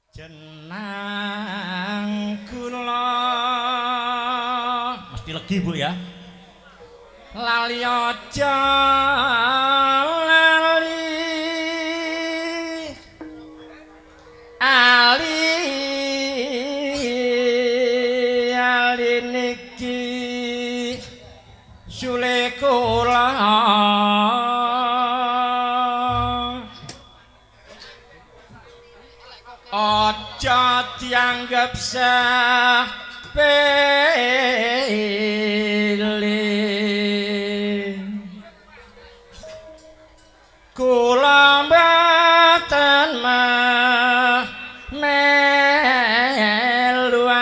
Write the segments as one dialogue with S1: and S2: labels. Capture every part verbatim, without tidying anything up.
S1: Jenang kula mesti legi Bu ya. Lali aja lali ali ali niki sule kula aja dianggap sepele kula mboten melu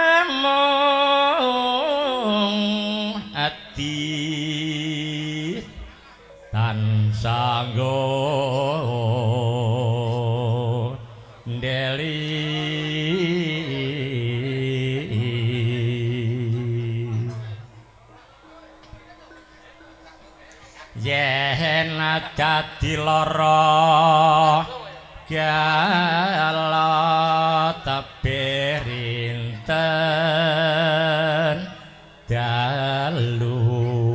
S1: amung ati tansah ndeli yen dadi lara gala teberinten dalu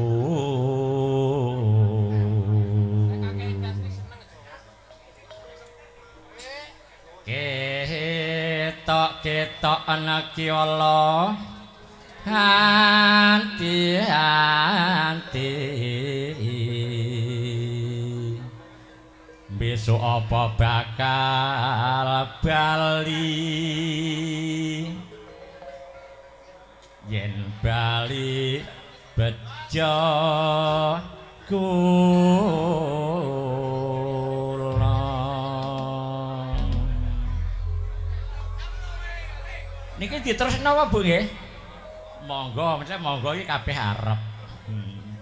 S1: ketok-ketok ana kiala anti-anti besok apa bakal bali yen bali bejo kula niki diterusno apa Bu nggih monggo mesti monggo iki kabeh arep hmm.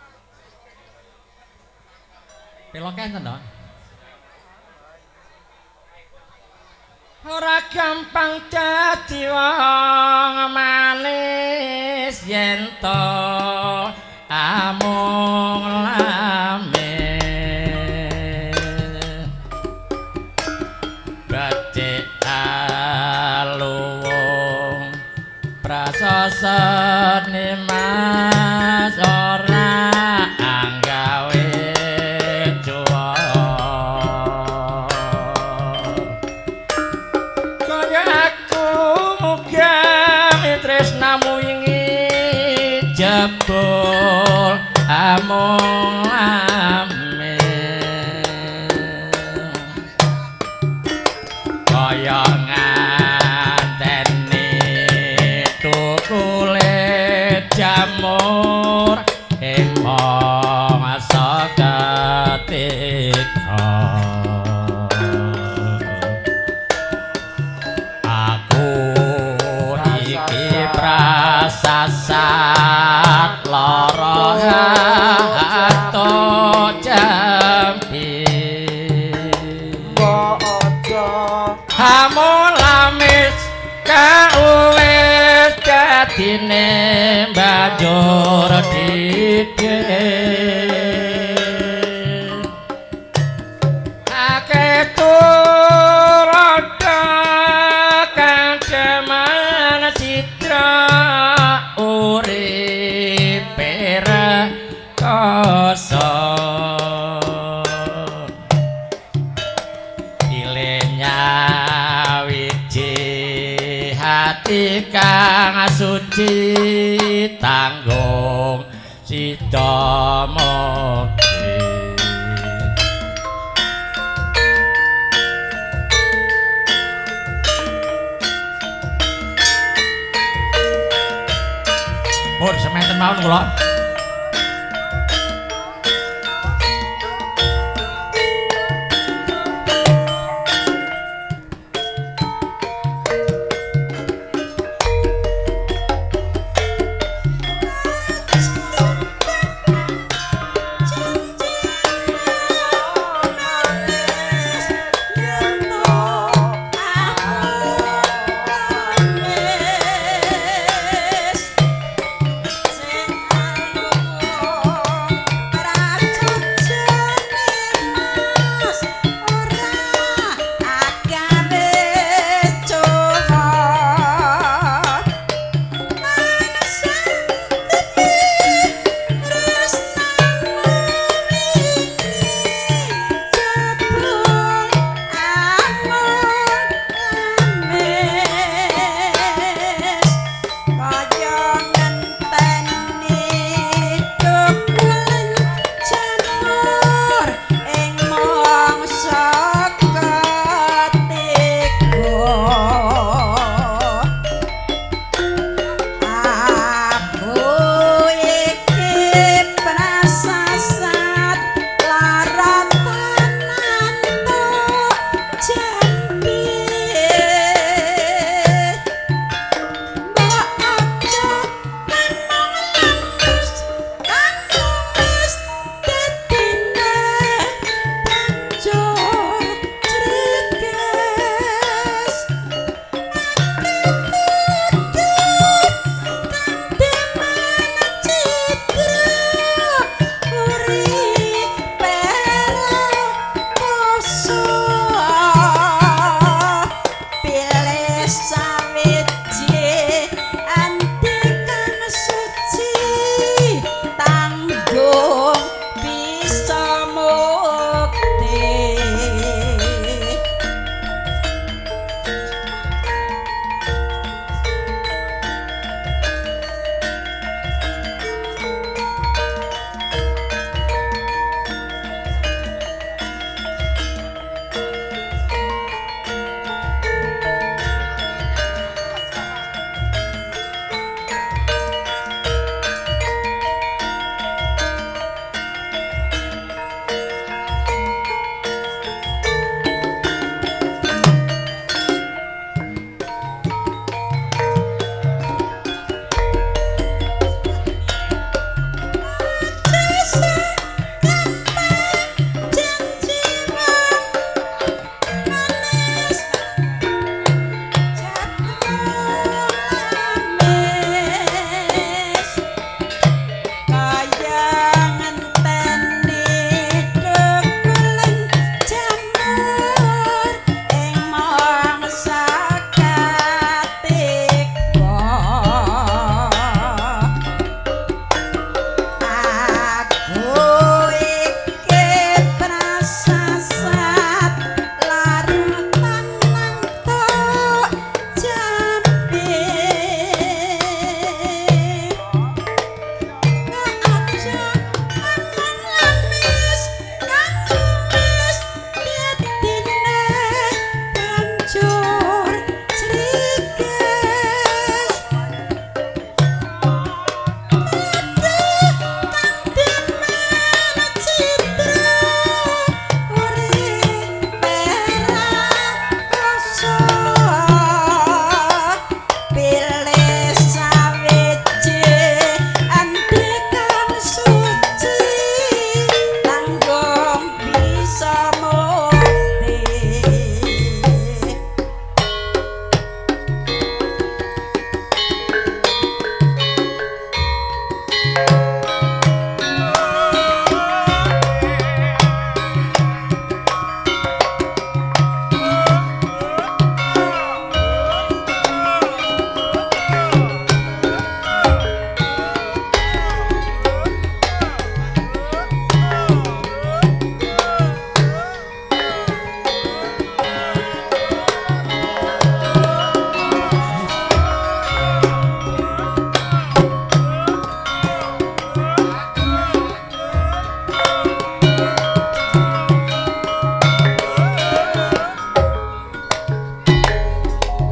S1: Pelok enten to ora gampang dadi wong manis yen to amung lame becik aluwung prasasane mas ora anggawe tresnamu ingin jebol amung ame kaya nganteni tukule jamur ing mangsa ketika prasasat lara ato jampi aja hamulamis kauwis dadine banjur didek akeh turoda kang jaman citra uripe rekoso ilenya wiji hati kang suci tanggung sida mogi Pun semanten mawon kula.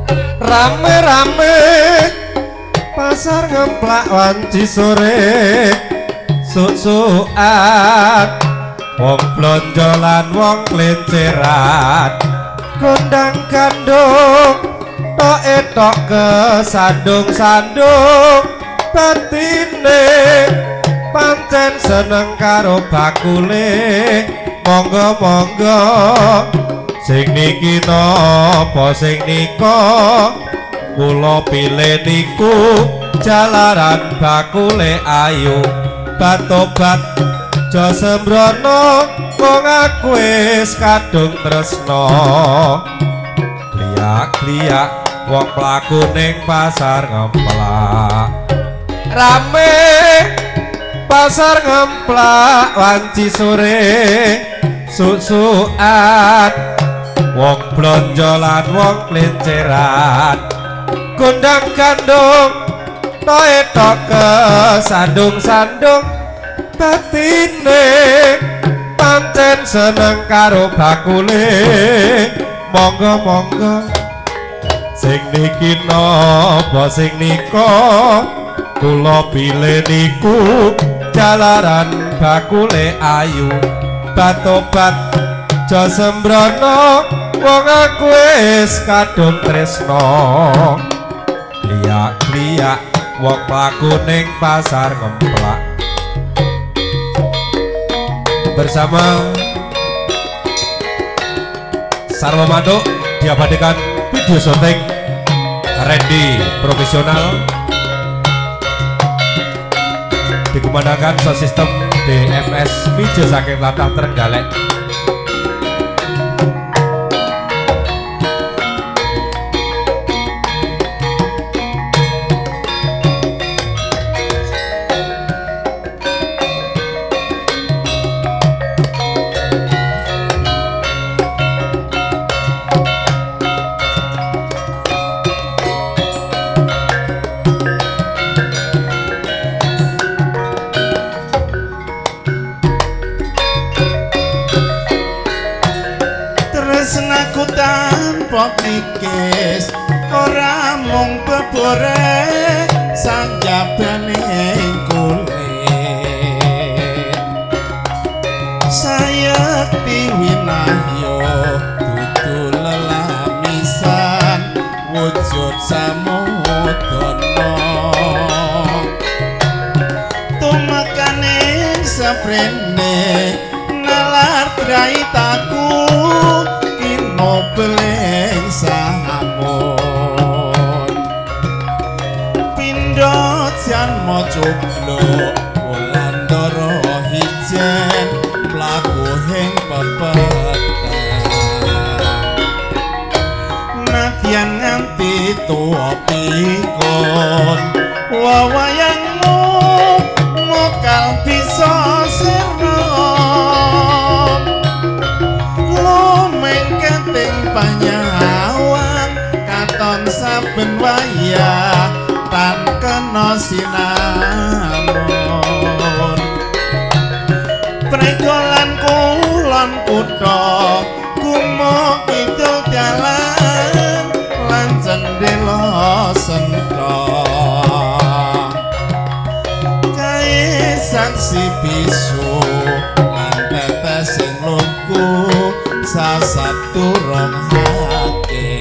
S2: rame-rame pasar ngemplak wanci sore suk-sukan wong blonjolan wong klenceran gondang gandung tok etok ke sandung-sandung batine pancen seneng karo bakule monggo-monggo sing niki napa sing nika kula pilih niku jalaran bakule ayu batobat aja sembrono wong aku wis kadung tresno kliak-kliak wong mlaku ning pasar ngemplak rame pasar ngemplak wanci sore suk-sukan wong blonjolan wong klenceran gondang gandung toe tok ke sandung-sandung batine pancen seneng karo bakule monggo-monggo sing niki napa sing nika kula pilih niku jalaran bakule ayu batobat aja sembrono wong aku wis kadung tresno kliak-kliak wong mlaku ning pasar ngemplak bersama Sarwa Manduk diabadikan video syuting Randy profesional dikumandangkan sound system D M S Mijo saking latah Trenggalek.
S3: Mikis ora mung bebore sanjabane kulit saya piwinahyo dudu lelamisan wujud samudono tumakane saprene nalar traitaku beleng sahamun pindho jan mojoblo wulandara hijen mlaku hing pepeteng nadyan nganti tuwa pikun wawayangmu mokal bisa sirna panyawan katon saben wayah tan kena sinamun pregolan kulon kutha kumuk kidul dalan lan cendela sentro kae saksi bisu lan tetes sing luku sasaturung hati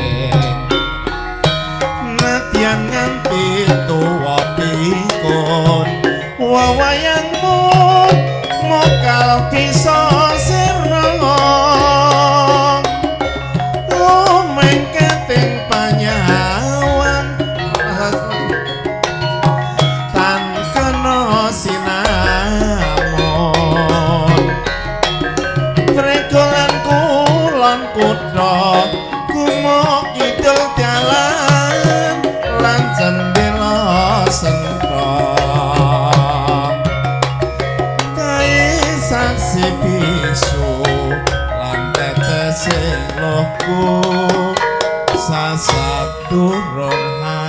S3: nadyan nganti tuwa pikun wawayangmu mokal bisa sirna lumeng keting panyawan tan kena sinamun pregolan kulon kutha kumuk kidul dalan lan cendela sentro kae saksi bisu lan tetes lohku sasaturung